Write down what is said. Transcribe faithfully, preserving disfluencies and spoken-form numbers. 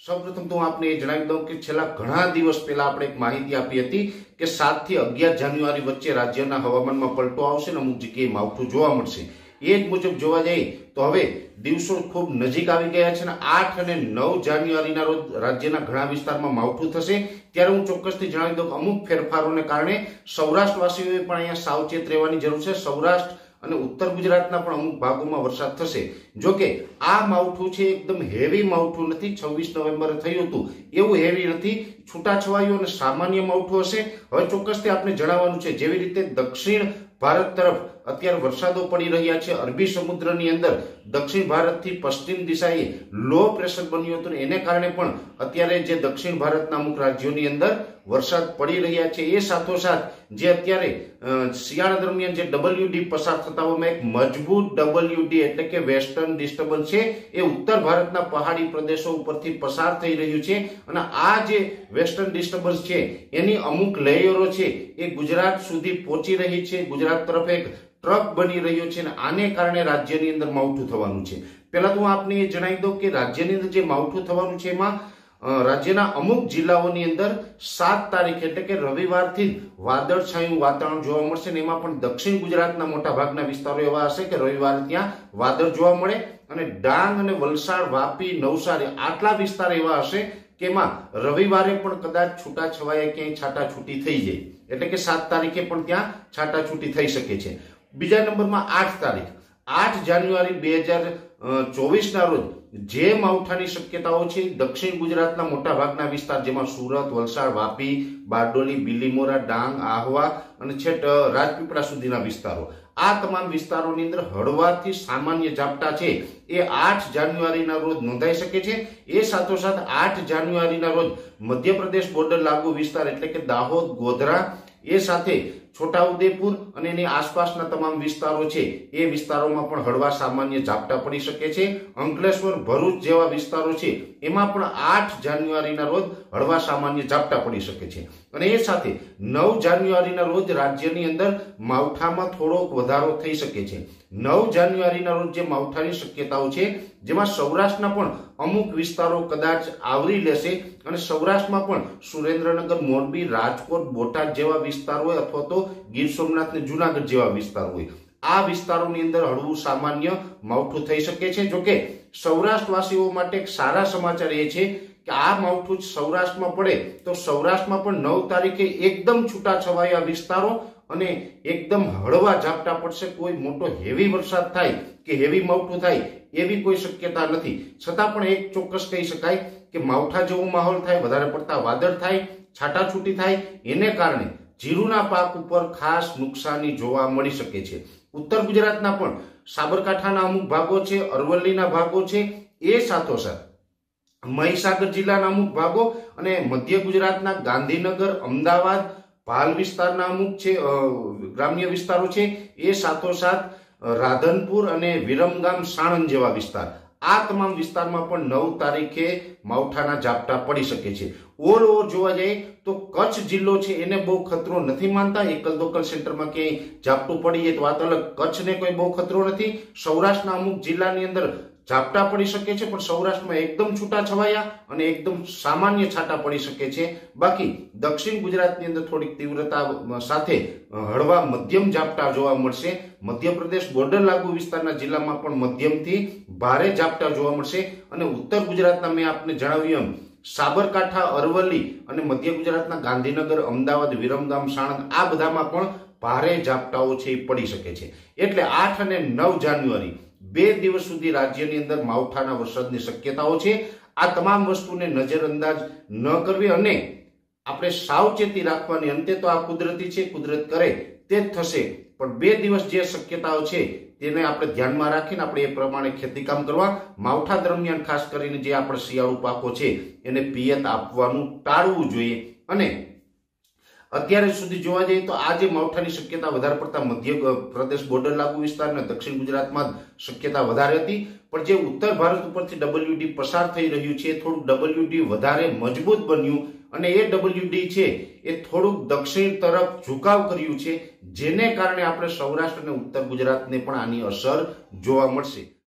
સૌપ્રથમ તો હું આપને એ જણાવી દઉં કે છેલ્લા ઘણા દિવસ પહેલા આપણે એક માહિતી આપી હતી કે સાત થી અગિયાર જાન્યુઆરી વચ્ચે રાજ્યના હવામાનમાં પલટો આવશે અને અમુક જગ્યાએ માવઠું જોવા મળશે। એ જ મુજબ જોવા જઈએ તો હવે દિવસો ખૂબ નજીક આવી ગયા છે અને આઠ અને નવ જાન્યુઆરીના રોજ રાજ્યના ઘણા વિસ્તારમાં માવઠું થશે। ત્યારે હું ચોક્કસથી જણાવી દઉં કે અમુક ફેરફારોને કારણે સૌરાષ્ટ્રવાસીઓએ પણ અહીંયા સાવચેત રહેવાની જરૂર છે। સૌરાષ્ટ્ર અને ઉત્તર ગુજરાતના પણ અમુક ભાગોમાં વરસાદ થશે। જો કે આ માવઠું છે એકદમ હેવી માવઠું નથી, છવ્વીસ નવેમ્બરે થયું હતું એવું હેવી નથી, છૂટાછવાયું અને સામાન્ય માવઠું હશે। હવે ચોક્કસથી આપણે જણાવવાનું છે જેવી રીતે દક્ષિણ ભારત તરફ અત્યારે વરસાદો પડી રહ્યા છે, અરબી સમુદ્રની અંદર દક્ષિણ ભારતથી પશ્ચિમ દિશાએ લો પ્રેશર બન્યું હતું એને કારણે પણ અત્યારે જે દક્ષિણ ભારતના અમુક રાજ્યોની અંદર વરસાદ પડી રહ્યા છે। એ સાથોસાથ જે અત્યારે શિયાળા દરમિયાન જે ડબલ્યુડી પસાર થતા હોય એક મજબૂત ડબલ્યુડી એટલે કે વેસ્ટર્ન ડિસ્ટર્બન્સ છે એ ઉત્તર ભારતના પહાડી પ્રદેશો ઉપરથી પસાર થઈ રહ્યું છે અને આ જે વેસ્ટર્ન ડિસ્ટર્બન્સ છે એની અમુક લેયરો છે એ ગુજરાત સુધી પહોંચી રહી છે, ગુજરાત તરફ એક ટ્રક બની રહ્યો છે અને આને કારણે રાજ્યની અંદર માવઠું થવાનું છે। પહેલા તો હું આપને એ જણાવી દઉં કે રાજ્યની અંદર જે માવઠું થવાનું છે એમાં રાજ્યના અમુક જિલ્લાઓની અંદર સાત તારીખ એટલે કે રવિવારથી વાદળછાયું વાતાવરણ જોવા મળશે અને એમાં પણ દક્ષિણ ગુજરાતના મોટા ભાગના વિસ્તારો એવા હશે કે રવિવારે ત્યાં વાદળ જોવા મળે અને ડાંગ અને વલસાડ, વાપી, નવસારી આટલા વિસ્તાર એવા હશે કે એમાં રવિવારે પણ કદાચ છૂટા છવાયા ક્યાંય છાટા છૂટી થઈ જાય, એટલે કે સાત તારીખે પણ ત્યાં છાટા છૂટી થઈ શકે છે। બીજા નંબરમાં આઠ તારીખ આઠ જાન્યુઆરી બે હજાર ચોવીસ ના રોજ જે માવઠાની શક્યતાઓ છે દક્ષિણ ગુજરાતના મોટા ભાગના વિસ્તાર જેમાં સુરત, વલસાડ, વાપી, બારડોલી, બિલીમોરા, ડાંગ, આહવા અને છેટ રાજપીપળા સુધીના વિસ્તારો, આ તમામ વિસ્તારોની અંદર હળવાથી સામાન્ય ઝાપટા છે એ આઠ જાન્યુઆરીના રોજ નોંધાઈ શકે છે। એ સાથોસાથ આઠ જાન્યુઆરીના રોજ મધ્યપ્રદેશ બોર્ડર લાગુ વિસ્તાર એટલે કે દાહોદ, ગોધરા એ સાથે છોટાઉદેપુર અને એની આસપાસના તમામ વિસ્તારો છે એ વિસ્તારોમાં પણ હળવા સામાન્ય ઝાપટા પડી શકે છે। અંકલેશ્વર, ભરૂચ જેવા વિસ્તારો છે એમાં પણ આઠ જાન્યુઆરીના રોજ હળવા સામાન્ય ઝાપટા પડી શકે છે અને એ સાથે નવ જાન્યુઆરીના રોજ રાજ્યની અંદર માવઠામાં થોડોક વધારો થઈ શકે છે। નવ જાન્યુઆરીના રોજ જે માવઠાની શક્યતાઓ છે જેમાં સૌરાષ્ટ્રના પણ અમુક વિસ્તારો કદાચ આવરી લેશે અને સૌરાષ્ટ્રમાં પણ સુરેન્દ્રનગર, મોરબી, રાજકોટ, બોટાદ જેવા વિસ્તાર હોય અથવા તો ગીર સોમનાથ ને જુનાગઢ જેવા વિસ્તાર હોય, આ વિસ્તારોની અંદર હળવું સામાન્ય માવઠું થઈ શકે છે। જોકે સૌરાષ્ટ્રવાસીઓ માટે એક સારા સમાચાર એ છે કે આ માવઠું સૌરાષ્ટ્રમાં પડે તો સૌરાષ્ટ્રમાં પણ નવ તારીખે એકદમ છૂટા છવાયા વિસ્તારો અને એકદમ હળવા ઝાપટા પડશે। કોઈ મોટો હેવી વરસાદ થાય કે હેવી માવઠું થાય એવી કોઈ શક્યતા નથી, છતાં પણ એક ચોક્કસ કહી શકાય કે માવઠા જેવો માહોલ થાય, વધારે પડતા વાદળ થાય, છાટાછૂટી થાય, એને કારણે જીરુના પાક ઉપર ખાસ નુકસાની જોવા મળી શકે છે। ઉત્તર ગુજરાતના પણ સાબરકાંઠાના અમુક ભાગો છે, અરવલ્લીના ભાગો છે, એ સાથોસાથ મહીસાગર જિલ્લાના અમુક ભાગો અને મધ્ય ગુજરાતના ગાંધીનગર, અમદાવાદ, ભાલ વિસ્તારના અમુક છે ગ્રામ્ય વિસ્તારો છે, એ સાથોસાથ રાધનપુર અને વિરમગામ, સાણંદ જેવા વિસ્તાર, આ તમામ વિસ્તારમાં પણ નવ તારીખે માવઠાના ઝાપટા પડી શકે છે। ઓલ ઓવર જોવા જઈએ તો કચ્છ જિલ્લો છે એને બહુ ખતરો નથી માનતા, એકલ દોકલ સેન્ટરમાં ક્યાંય ઝાપટું પડી જાય તો વાત અલગ, કચ્છને કોઈ બહુ ખતરો નથી। સૌરાષ્ટ્રના અમુક જિલ્લાની અંદર ઝાપટા પડી શકે છે પણ સૌરાષ્ટ્રમાં એકદમ છૂટા છવાયા અને એકદમ સામાન્ય છાંટા પડી શકે છે। બાકી દક્ષિણ ગુજરાતની અંદર થોડીક તીવ્રતા સાથે હળવા મધ્યમ ઝાપટા જોવા મળશે। મધ્યપ્રદેશ બોર્ડર લાગુ વિસ્તારના જિલ્લામાં પણ મધ્યમથી ભારે ઝાપટા જોવા મળશે અને ઉત્તર ગુજરાતના મેં આપને જણાવ્યું એમ સાબરકાંઠા, અરવલ્લી અને મધ્ય ગુજરાતના ગાંધીનગર, અમદાવાદ, વિરમગામ, સાણંદ આ બધામાં પણ ભારે ઝાપટાઓ છે એ પડી શકે છે। એટલે આઠ અને નવ જાન્યુઆરી બે દિવસ સુધી રાજ્યની અંદર માવઠાના વરસાદની શક્યતાઓ છે। આ તમામ વસ્તુને નજરઅંદાજ ન કરવી અને આપણે સાવચેતી રાખવાની। અંતે તો આ કુદરતી છે, કુદરત કરે તે જ થશે, પણ બે દિવસ જે શક્યતાઓ છે તેને આપણે ધ્યાનમાં રાખીને આપણે એ પ્રમાણે ખેતીકામ કરવા। માવઠા દરમિયાન ખાસ કરીને જે આપણે શિયાળુ પાકો છે એને પિયત આપવાનું ટાળવું જોઈએ અને અત્યારે સુધી જોવા જઈએ તો આ જે માવઠાની શક્યતા વધારે પડતા મધ્ય પ્રદેશ બોર્ડર લાગુ વિસ્તાર અને દક્ષિણ ગુજરાતમાં શક્યતા વધારે હતી, પણ જે ઉત્તર ભારત ઉપરથી ડબલ્યુડી પસાર થઈ રહ્યું છે થોડું ડબલ્યુડી વધારે મજબૂત બન્યું અને એ ડબલ્યુડી છે એ થોડુંક દક્ષિણ તરફ ઝુકાવ કર્યું છે, જેને કારણે આપણે સૌરાષ્ટ્ર અને ઉત્તર ગુજરાતને પણ આની અસર જોવા મળશે।